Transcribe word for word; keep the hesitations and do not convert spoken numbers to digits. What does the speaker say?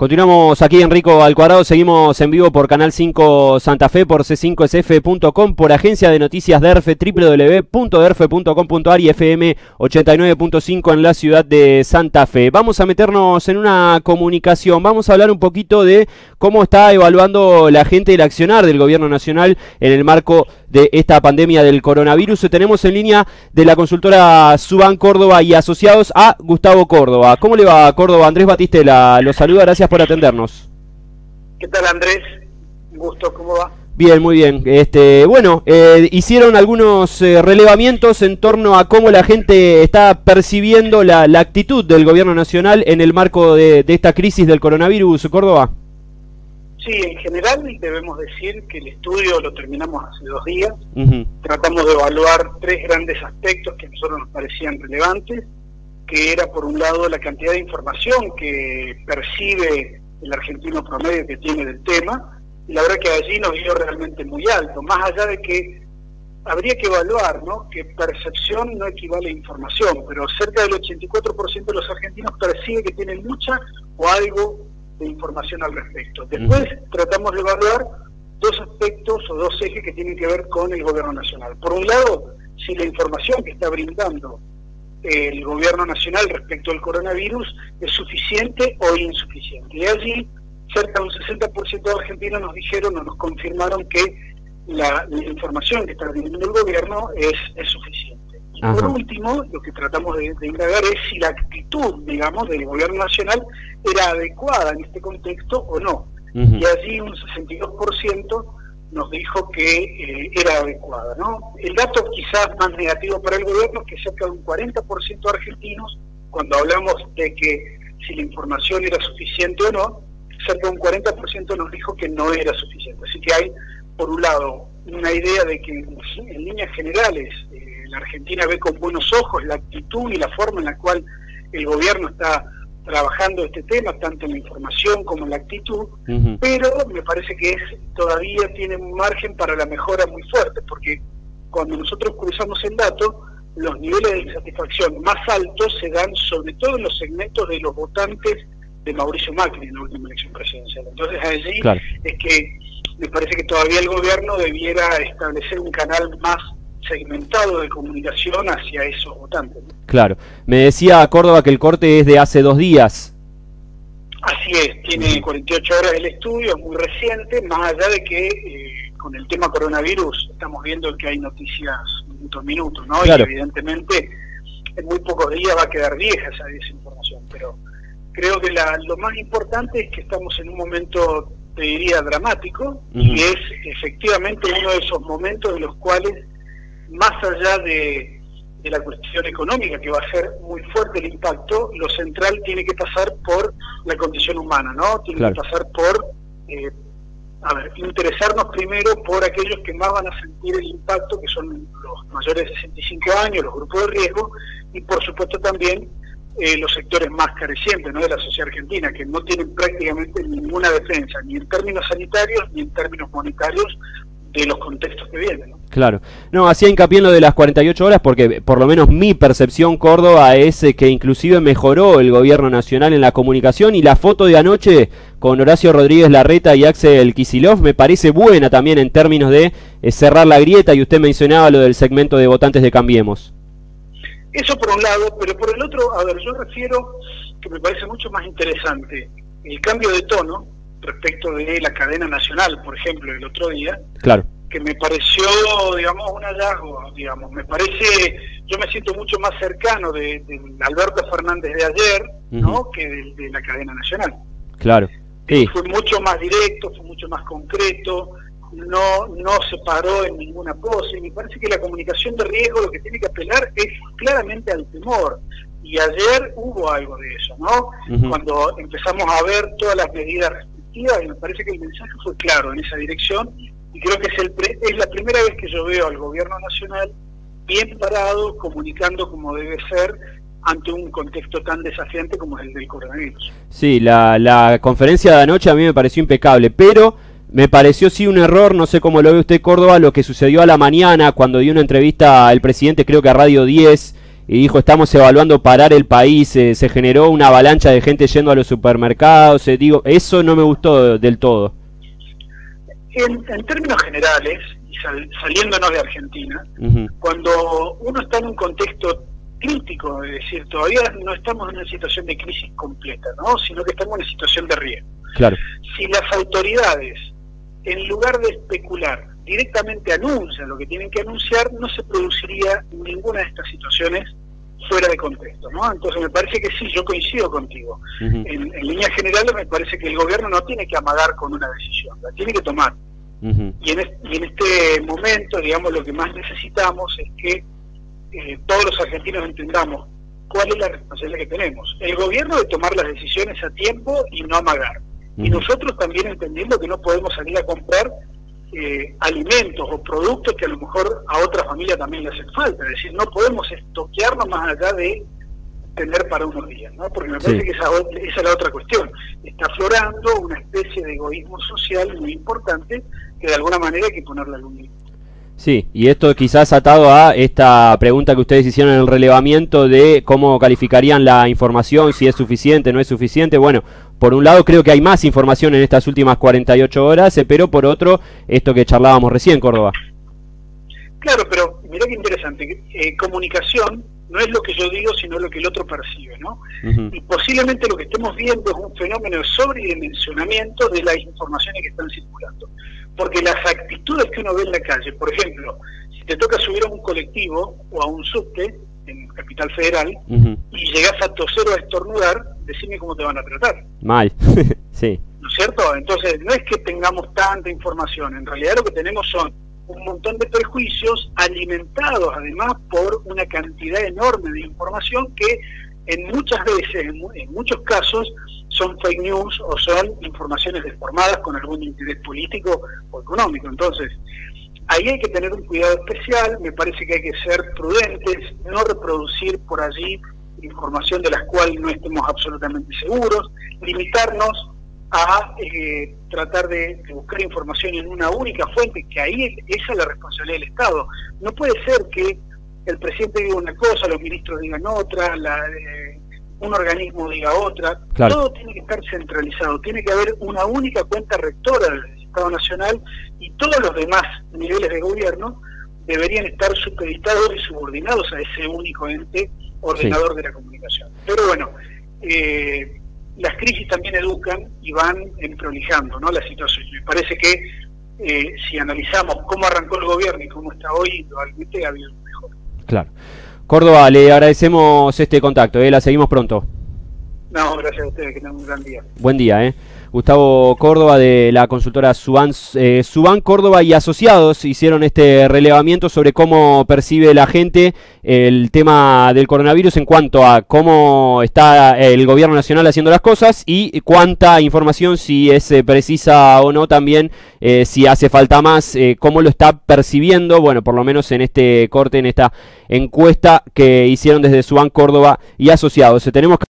Continuamos aquí, Enrico Alcuadrado, seguimos en vivo por Canal cinco Santa Fe, por c cinco s f punto com, por Agencia de Noticias DERFE, doble u doble u doble u punto derfe punto com punto a r y F M ochenta y nueve punto cinco en la ciudad de Santa Fe. Vamos a meternos en una comunicación, vamos a hablar un poquito de cómo está evaluando la gente el accionar del gobierno nacional en el marco de esta pandemia del coronavirus. Tenemos en línea de la consultora Suban Córdoba y Asociados a Gustavo Córdoba. ¿Cómo le va, Córdoba? Andrés Batistela los saluda, gracias por atendernos. ¿Qué tal, Andrés? Un gusto, ¿cómo va? Bien, muy bien. Este, bueno, eh, hicieron algunos eh, relevamientos en torno a cómo la gente está percibiendo la, la actitud del gobierno nacional en el marco de, de esta crisis del coronavirus, Córdoba. Sí, en general debemos decir que el estudio lo terminamos hace dos días. Uh-huh. Tratamos de evaluar tres grandes aspectos que a nosotros nos parecían relevantes, que era por un lado la cantidad de información que percibe el argentino promedio que tiene del tema, y la verdad que allí nos dio realmente muy alto, más allá de que habría que evaluar, ¿no?, que percepción no equivale a información, pero cerca del ochenta y cuatro por ciento de los argentinos percibe que tienen mucha o algo de información al respecto. Después uh-huh. tratamos de evaluar dos aspectos o dos ejes que tienen que ver con el gobierno nacional. Por un lado, si la información que está brindando el gobierno nacional respecto al coronavirus es suficiente o insuficiente. Y allí, cerca de un sesenta por ciento de argentinos nos dijeron o nos confirmaron que la, la información que está brindando el gobierno es, es suficiente. Y Ajá. por último, lo que tratamos de, de indagar es si la actitud, digamos, del gobierno nacional era adecuada en este contexto o no. Uh-huh. Y allí un sesenta y dos por ciento nos dijo que eh, era adecuada, ¿no? El dato quizás más negativo para el gobierno es que cerca de un cuarenta por ciento de argentinos, cuando hablamos de que si la información era suficiente o no, cerca de un cuarenta por ciento nos dijo que no era suficiente. Así que hay, por un lado, una idea de que en líneas generales eh, la Argentina ve con buenos ojos la actitud y la forma en la cual el gobierno está trabajando este tema, tanto en la información como en la actitud, uh-huh. pero me parece que es todavía tiene un margen para la mejora muy fuerte, porque cuando nosotros cruzamos el dato, los niveles de insatisfacción más altos se dan sobre todo en los segmentos de los votantes de Mauricio Macri en la última elección presidencial. Entonces allí claro. es que me parece que todavía el gobierno debiera establecer un canal más segmentado de comunicación hacia esos votantes, ¿no? Claro. Me decía Córdoba que el corte es de hace dos días. Así es, tiene cuarenta y ocho horas el estudio, es muy reciente, más allá de que eh, con el tema coronavirus estamos viendo que hay noticias minuto a minuto, ¿no? Claro. Y evidentemente en muy pocos días va a quedar vieja esa desinformación, pero creo que la, lo más importante es que estamos en un momento, te diría, dramático, uh-huh. y es efectivamente uno de esos momentos de los cuales, más allá de, de la cuestión económica, que va a ser muy fuerte el impacto, lo central tiene que pasar por la condición humana, ¿no? Tiene claro. que pasar por, eh, a ver, interesarnos primero por aquellos que más van a sentir el impacto, que son los mayores de sesenta y cinco años, los grupos de riesgo, y por supuesto también eh, los sectores más carecientes, ¿no?, de la sociedad argentina, que no tienen prácticamente ninguna defensa, ni en términos sanitarios, ni en términos monetarios, de los contextos que vienen, ¿no? Claro. No, hacía hincapié en lo de las cuarenta y ocho horas porque por lo menos mi percepción, Córdoba, es que inclusive mejoró el gobierno nacional en la comunicación, y la foto de anoche con Horacio Rodríguez Larreta y Axel Kicillof me parece buena también en términos de eh, cerrar la grieta, y usted mencionaba lo del segmento de votantes de Cambiemos. Eso por un lado, pero por el otro, a ver, yo refiero que me parece mucho más interesante el cambio de tono respecto de la cadena nacional, por ejemplo, el otro día, claro. que me pareció, digamos, un hallazgo, digamos, me parece, yo me siento mucho más cercano de, de Alberto Fernández de ayer, uh-huh. ¿no?, que de, de la cadena nacional. Claro. Sí. Fue mucho más directo, fue mucho más concreto, no no se paró en ninguna pose, y me parece que la comunicación de riesgo lo que tiene que apelar es claramente al temor. Y ayer hubo algo de eso, ¿no? Uh-huh. Cuando empezamos a ver todas las medidas restrictivas, y me parece que el mensaje fue claro en esa dirección, y creo que es, el pre es la primera vez que yo veo al gobierno nacional bien parado, comunicando como debe ser, ante un contexto tan desafiante como es el del coronavirus. Sí, la, la conferencia de anoche a mí me pareció impecable, pero me pareció sí un error, no sé cómo lo ve usted, Córdoba, lo que sucedió a la mañana cuando dio una entrevista al presidente, creo que a Radio diez, y dijo, estamos evaluando parar el país, eh, se generó una avalancha de gente yendo a los supermercados, eh, digo, eso no me gustó del todo. En, en términos generales, y sal, saliéndonos de Argentina, uh-huh. cuando uno está en un contexto crítico, es decir, todavía no estamos en una situación de crisis completa, ¿no? Sino que estamos en una situación de riesgo. Claro. Si las autoridades, en lugar de especular, directamente anuncian lo que tienen que anunciar, no se produciría ninguna de estas situaciones fuera de contexto, ¿no? Entonces me parece que sí, yo coincido contigo. Uh-huh. en, en líneas generales me parece que el gobierno no tiene que amagar con una decisión, la tiene que tomar. Uh-huh. y, en este, y en este momento, digamos, lo que más necesitamos es que eh, todos los argentinos entendamos cuál es la responsabilidad que tenemos. El gobierno de tomar las decisiones a tiempo y no amagar. Uh-huh. Y nosotros también entendiendo que no podemos salir a comprar Eh, alimentos o productos que a lo mejor a otra familia también le hacen falta, es decir, no podemos estoquearnos más allá de tener para unos días, ¿no? Porque me parece sí. que esa, esa es la otra cuestión, está aflorando una especie de egoísmo social muy importante que de alguna manera hay que ponerle algún límite. Sí, y esto quizás atado a esta pregunta que ustedes hicieron en el relevamiento de cómo calificarían la información, si es suficiente, no es suficiente. Bueno, por un lado creo que hay más información en estas últimas cuarenta y ocho horas, eh, pero por otro, esto que charlábamos recién, Córdoba. Claro, pero mirá qué interesante, eh, comunicación no es lo que yo digo, sino lo que el otro percibe, ¿no? Uh-huh. Y posiblemente lo que estemos viendo es un fenómeno de sobredimensionamiento de las informaciones que están circulando. Porque las actitudes que uno ve en la calle, por ejemplo, si te toca subir a un colectivo o a un subte en Capital Federal, uh-huh. y llegás a toser o a estornudar, decime cómo te van a tratar. Mal, sí. ¿No es cierto? Entonces, no es que tengamos tanta información, en realidad lo que tenemos son un montón de prejuicios alimentados además por una cantidad enorme de información que en muchas veces, en, en muchos casos, son fake news o son informaciones deformadas con algún interés político o económico. Entonces, ahí hay que tener un cuidado especial, me parece que hay que ser prudentes, no reproducir por allí información de las cuales no estemos absolutamente seguros, limitarnos a eh, tratar de, de buscar información en una única fuente, que ahí esa es la responsabilidad del Estado. No puede ser que el presidente diga una cosa, los ministros digan otra, la, eh, un organismo diga otra. Claro. Todo tiene que estar centralizado, tiene que haber una única cuenta rectora del Estado Nacional y todos los demás niveles de gobierno deberían estar supeditados y subordinados a ese único ente ordenador sí. de la comunicación. Pero bueno, eh, las crisis también educan y van emprolijando, ¿no?, la situación. Me parece que eh, si analizamos cómo arrancó el gobierno y cómo está hoy, probablemente ha habido un mejor. Claro. Córdoba, le agradecemos este contacto, ¿eh? La seguimos pronto. No, gracias a ustedes, que tengan un gran día. Buen día, ¿eh? Gustavo Córdoba de la consultora Suban, eh, Suban Córdoba y Asociados hicieron este relevamiento sobre cómo percibe la gente el tema del coronavirus en cuanto a cómo está el gobierno nacional haciendo las cosas y cuánta información, si es eh, precisa o no, también eh, si hace falta más, eh, cómo lo está percibiendo, bueno, por lo menos en este corte, en esta encuesta que hicieron desde Suban Córdoba y Asociados. Tenemos